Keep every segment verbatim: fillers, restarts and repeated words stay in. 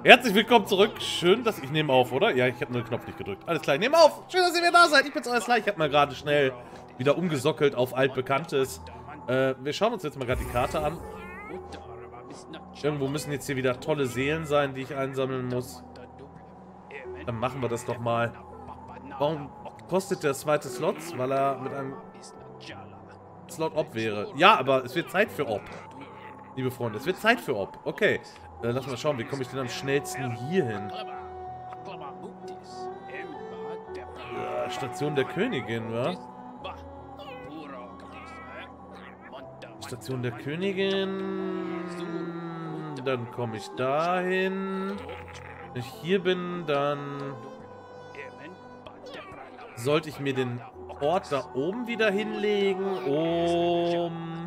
Herzlich willkommen zurück. Schön, dass ich nehme auf, oder? Ja, ich habe nur den Knopf nicht gedrückt. Alles klar, ich nehme auf. Schön, dass ihr wieder da seid. Ich bin's, euer Sly. Ich habe mal gerade schnell wieder umgesockelt auf altbekanntes. Äh, wir schauen uns jetzt mal gerade die Karte an. Irgendwo müssen jetzt hier wieder tolle Seelen sein, die ich einsammeln muss. Dann machen wir das doch mal. Warum kostet der zweite Slots? Weil er mit einem Slot Op wäre. Ja, aber es wird Zeit für Op. Liebe Freunde, es wird Zeit für Op. Okay. Äh, lass mal schauen, wie komme ich denn am schnellsten hier hin? Ja, Station der Königin, wa? Station der Königin. Dann komme ich dahin. Wenn ich hier bin, dann sollte ich mir den Ort da oben wieder hinlegen, um...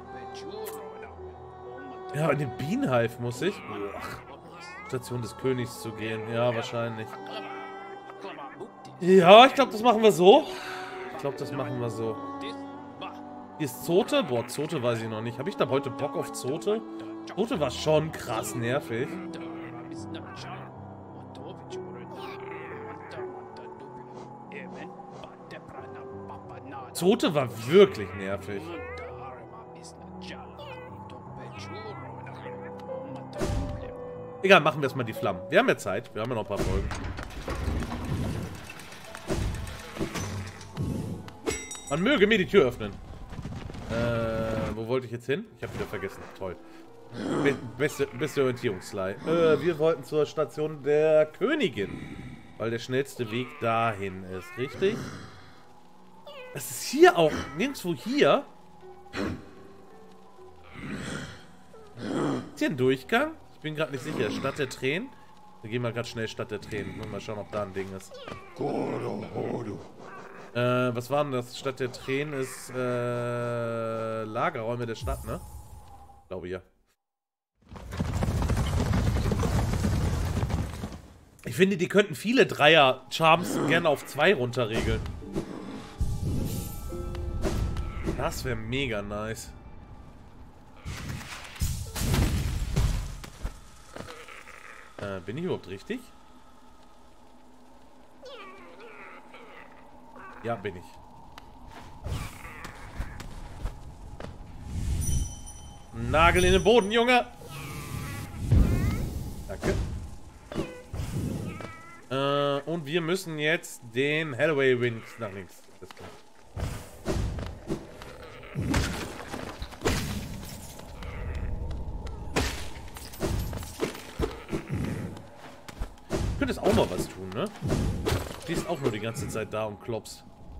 Ja, in den Bienenhive muss ich. Ach, Station des Königs zu gehen. Ja, wahrscheinlich. Ja, ich glaube, das machen wir so. Ich glaube, das machen wir so. Hier ist Zote. Boah, Zote weiß ich noch nicht. Habe ich da heute Bock auf Zote? Zote war schon krass nervig. Zote war wirklich nervig. Egal, machen wir erstmal die Flammen. Wir haben ja Zeit. Wir haben ja noch ein paar Folgen. Man möge mir die Tür öffnen. Äh, wo wollte ich jetzt hin? Ich habe wieder vergessen. Toll. Be beste, beste Orientierungsslei. Äh, wir wollten zur Station der Königin. Weil der schnellste Weg dahin ist. Richtig? Das ist hier auch. Nirgendwo hier. Ist hier ein Durchgang? Ich bin gerade nicht sicher. Stadt der Tränen? Wir gehen mal gerade schnell Stadt der Tränen. Mal schauen, ob da ein Ding ist. Äh, was war denn das? Stadt der Tränen ist, äh, Lagerräume der Stadt, ne? Glaube ja. Ich finde, die könnten viele Dreier-Charms gerne auf zwei runterregeln. Das wäre mega nice. Äh, bin ich überhaupt richtig? Ja, bin ich. Nagel in den Boden, Junge! Danke. Äh, und wir müssen jetzt den Halloway Wind nach links. Das ist klar. Du könntest auch mal was tun, ne? Du stehst auch nur die ganze Zeit da und klopfst.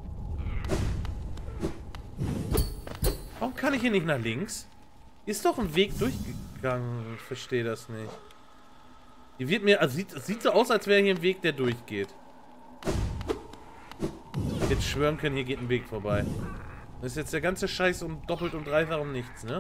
Warum kann ich hier nicht nach links? Hier ist doch ein Weg durchgegangen. Ich verstehe das nicht. Hier wird mir... Also sieht, es sieht so aus, als wäre hier ein Weg, der durchgeht. Ich hätte schwören können, hier geht ein Weg vorbei. Das ist jetzt der ganze Scheiß um doppelt und dreifach um nichts, ne?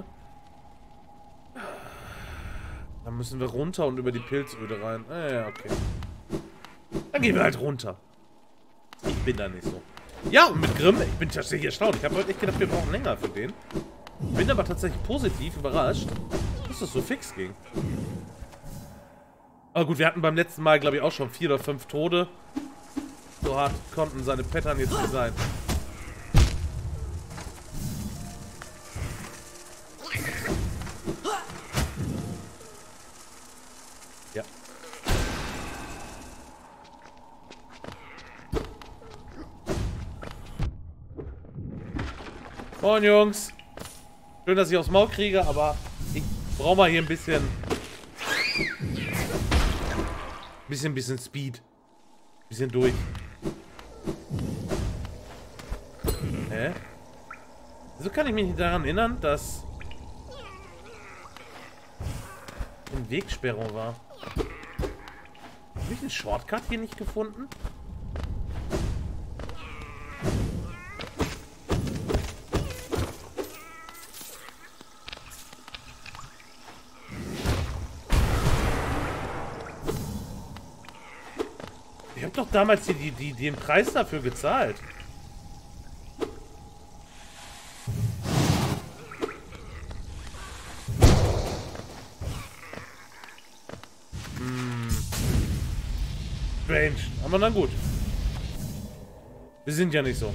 Dann müssen wir runter und über die Pilzöde rein. Ah, ja, okay. Dann gehen wir halt runter. Ich bin da nicht so. Ja, und mit Grimm, ich bin tatsächlich erstaunt. Ich habe heute echt gedacht, wir brauchen länger für den. Bin aber tatsächlich positiv überrascht, dass das so fix ging. Aber gut, wir hatten beim letzten Mal, glaube ich, auch schon vier oder fünf Tode. So hart konnten seine Pattern jetzt nicht sein. Ja. Moin, Jungs. Schön, dass ich aufs Maul kriege, aber ich brauche mal hier ein bisschen... Bisschen, bisschen Speed. Bisschen durch. Hä? Wieso kann ich mich nicht daran erinnern, dass... eine Wegsperrung war? Habe ich einen Shortcut hier nicht gefunden? Ich habe doch damals die, die, die, den Preis dafür gezahlt. Hm. Strange. Aber na gut. Wir sind ja nicht so.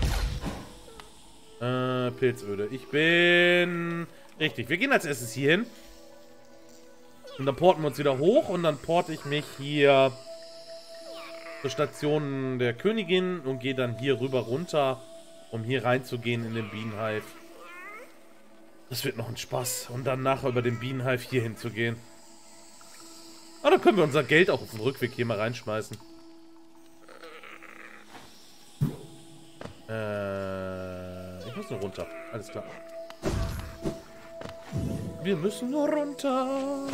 Äh, Pilzöde. Ich bin... Richtig, wir gehen als erstes hier hin. Und dann porten wir uns wieder hoch und dann porte ich mich hier zur Station der Königin und gehe dann hier rüber runter, um hier reinzugehen in den Bienenhive. Das wird noch ein Spaß. Und dann nachher über den Bienenhive hier hinzugehen. Ah, dann können wir unser Geld auch auf dem Rückweg hier mal reinschmeißen. Äh, ich muss nur runter. Alles klar. Wir müssen nur runter.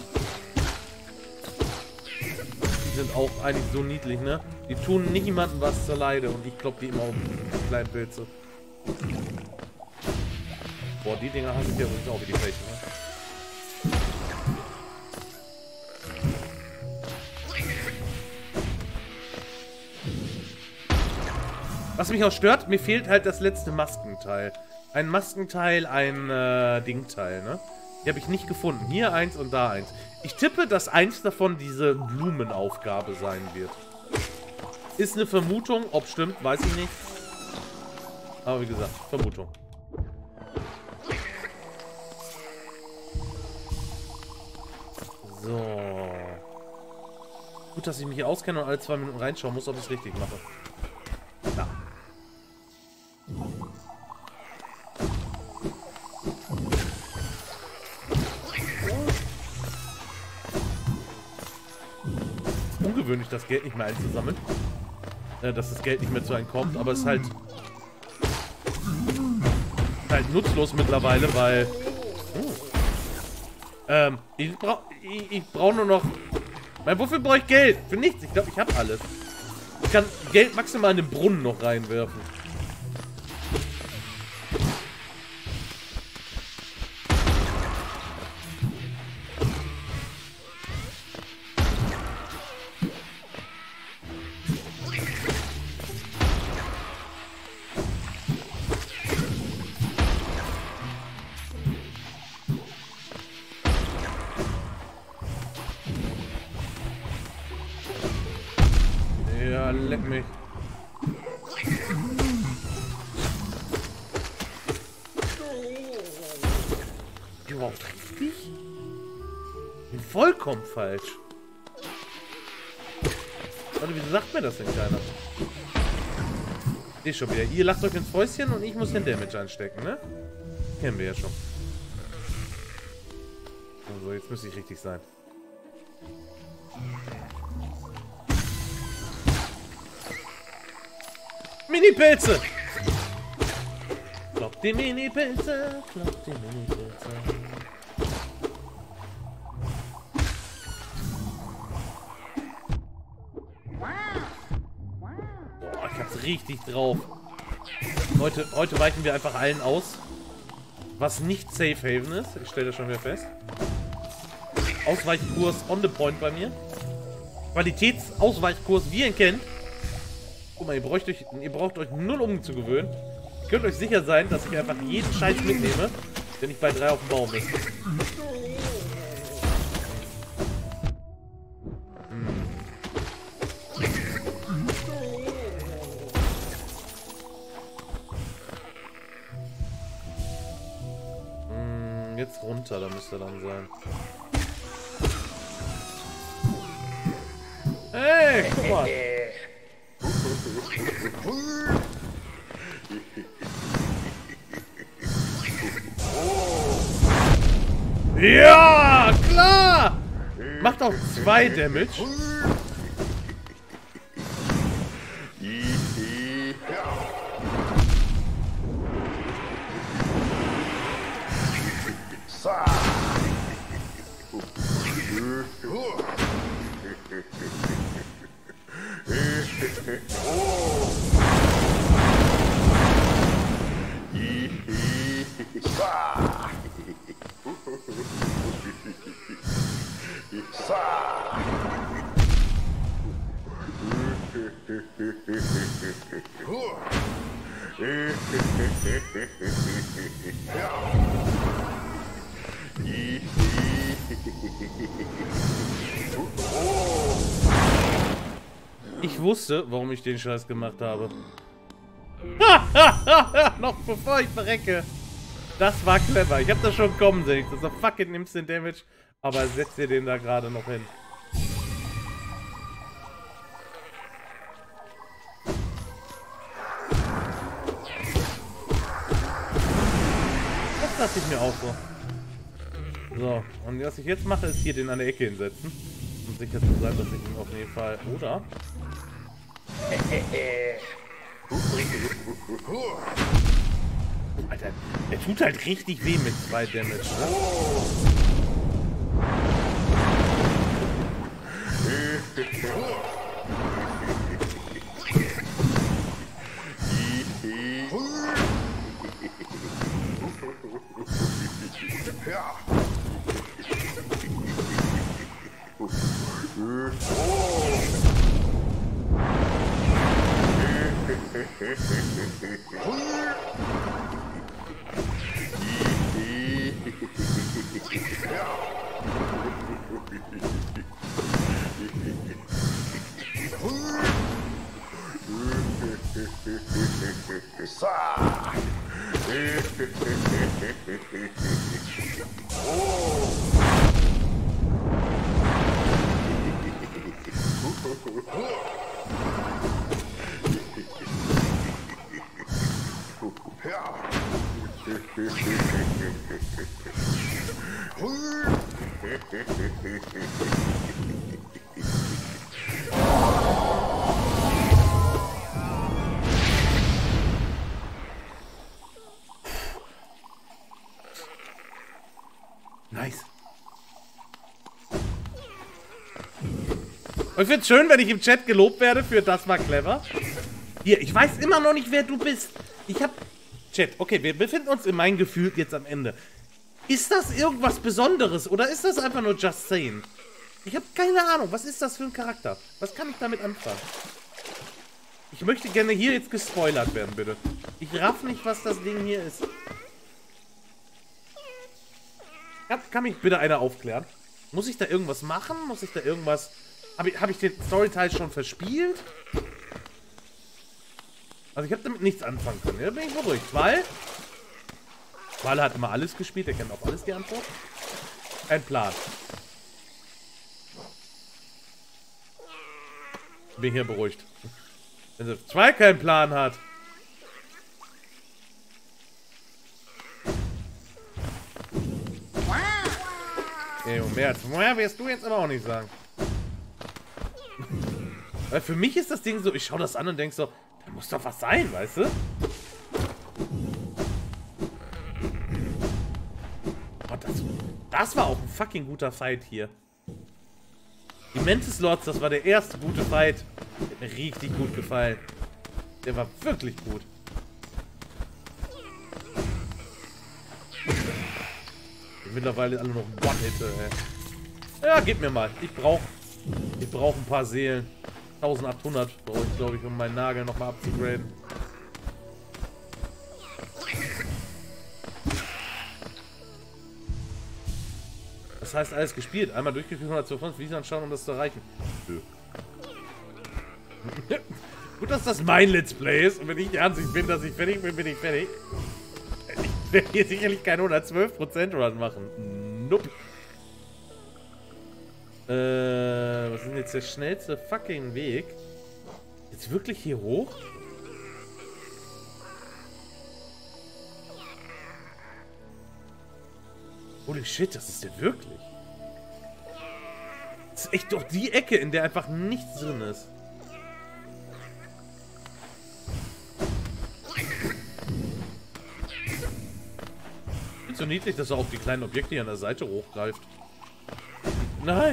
Die sind auch eigentlich so niedlich, ne? Die tun niemandem was zur Leide und ich klopp die immer um die kleinen Pilze. Boah, die Dinger hasse ich ja übrigens auch wie die Flächen, ne? Was mich auch stört, mir fehlt halt das letzte Maskenteil. Ein Maskenteil, ein äh, Dingteil, ne? Die habe ich nicht gefunden. Hier eins und da eins. Ich tippe, dass eins davon diese Blumenaufgabe sein wird. Ist eine Vermutung. Ob stimmt, weiß ich nicht. Aber wie gesagt, Vermutung. So. Gut, dass ich mich hier auskenne und alle zwei Minuten reinschauen muss, ob ich es richtig mache. Ja. Ungewöhnlich, das Geld nicht mehr einzusammeln. Äh, dass das Geld nicht mehr zu einem kommt, aber es ist halt, halt nutzlos mittlerweile, weil... Oh. Ähm, ich brauche ich, ich brauch nur noch... Mein, wofür brauche ich Geld? Für nichts. Ich glaube, ich habe alles. Ich kann Geld maximal in den Brunnen noch reinwerfen. Ja, leck mich. Überhaupt richtig? Ich bin vollkommen falsch. Warte, wieso sagt mir das denn keiner? Ich schon wieder. Ihr lacht euch ins Fäustchen und ich muss den Damage einstecken, ne? Kennen wir ja schon. Also, jetzt müsste ich richtig sein. Mini-Pilze! Klopp die Mini-Pilze, klopp die Mini-Pilze. Boah, ich hab's richtig drauf. Heute, heute weichen wir einfach allen aus, was nicht Safe Haven ist. Ich stelle das schon wieder fest. Ausweichkurs on the point bei mir. Qualitätsausweichkurs, wie ihr ihn kennt. Guck mal, ihr braucht, euch, ihr braucht euch null umzugewöhnen. Ihr könnt euch sicher sein, dass ich einfach jeden Scheiß mitnehme, wenn ich bei drei auf dem Baum bin. Hm. Hm, jetzt runter, da müsste er dann sein. Hey, guck mal. Ja, klar! Macht auch zwei Damage. Ich wusste, warum ich den Scheiß gemacht habe. Noch bevor ich verrecke. Das war clever. Ich hab das schon kommen sehen. Ich so, fuck it, nimmst den Damage. Aber setz dir den da gerade noch hin. Das dachte ich mir auch so. So, und was ich jetzt mache, ist hier den an der Ecke hinsetzen. Um sicher zu sein, dass ich ihn auf jeden Fall... Oder? Alter, der tut halt richtig weh mit zwei Damage, ne? Nice. Und ich finde es schön, wenn ich im Chat gelobt werde für das war clever. Hier, ich weiß immer noch nicht, wer du bist. Ich hab... Chat, okay, wir befinden uns in meinem Gefühl jetzt am Ende. Ist das irgendwas Besonderes oder ist das einfach nur Just Saying? Ich habe keine Ahnung, was ist das für ein Charakter? Was kann ich damit anfangen? Ich möchte gerne hier jetzt gespoilert werden, bitte. Ich raff nicht, was das Ding hier ist. Kann, kann mich bitte einer aufklären? Muss ich da irgendwas machen? Muss ich da irgendwas... Habe ich, hab ich den Storyteil schon verspielt? Also ich habe damit nichts anfangen können. Da bin ich beruhigt. Weil... Weil hat immer alles gespielt. Er kennt auch alles die Antwort. Ein Plan. Bin hier beruhigt. Wenn sie zwei keinen Plan hat. Ey, und mehr als mehr wirst du jetzt aber auch nicht sagen. Weil für mich ist das Ding so, ich schau das an und denk so, da muss doch was sein, weißt du? Oh, das, das war auch ein fucking guter Fight hier. Die Mantis Lords, das war der erste gute Fight. Der hat mir richtig gut gefallen. Der war wirklich gut. Mittlerweile alle noch One-Hitte, ey. Ja, gib mir mal. Ich brauch, ich brauch ein paar Seelen. eintausendachthundert brauche ich, glaube ich, um meinen Nagel nochmal abzugraden. Das heißt, alles gespielt. Einmal durchgeführt, hundertzweiundfünfzig Videos anschauen, um das zu erreichen. Nö. Gut, dass das mein Let's Play ist. Und wenn ich der Ansicht bin, dass ich fertig bin, bin ich fertig. Ich werde hier sicherlich keinen hundertzwölf Prozent Run machen. Nope. Äh, was ist denn jetzt der schnellste fucking Weg? Jetzt wirklich hier hoch? Holy shit, das ist der wirklich? Das ist echt doch die Ecke, in der einfach nichts drin ist. Ich finde so niedlich, dass er auf die kleinen Objekte hier an der Seite hochgreift. Nein!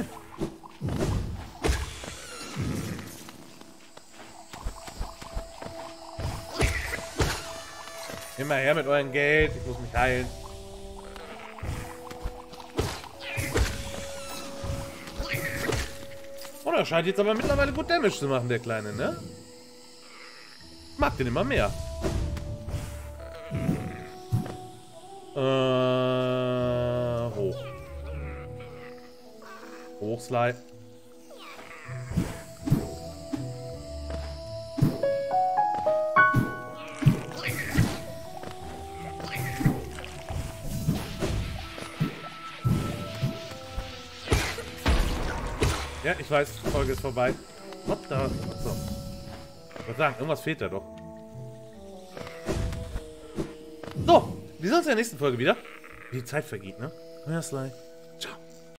Immer her mit eurem Geld, ich muss mich heilen. Oh, er scheint jetzt aber mittlerweile gut Damage zu machen, der Kleine, ne? Mag den immer mehr. Äh, hoch. Hochslide. Ja, ich weiß, die Folge ist vorbei. What the... So. Ich würde sagen, irgendwas fehlt da doch. So, wir sehen uns in der nächsten Folge wieder. Wie die Zeit vergeht, ne? Ja, Sly.